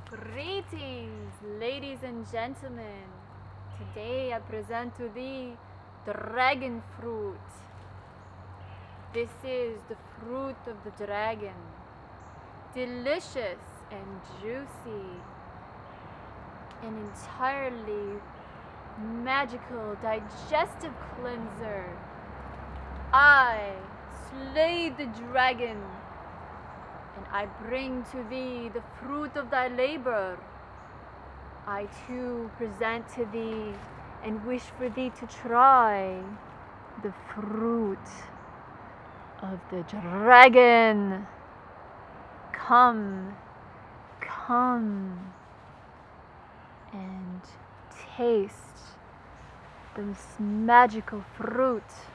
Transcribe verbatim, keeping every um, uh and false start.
Greetings, ladies and gentlemen. Today I present to thee dragon fruit. This is the fruit of the dragon. Delicious and juicy. An entirely magical digestive cleanser. I slay the dragon, and I bring to thee the fruit of thy labor. I too present to thee and wish for thee to try the fruit of the dragon. Come, come, and taste this magical fruit.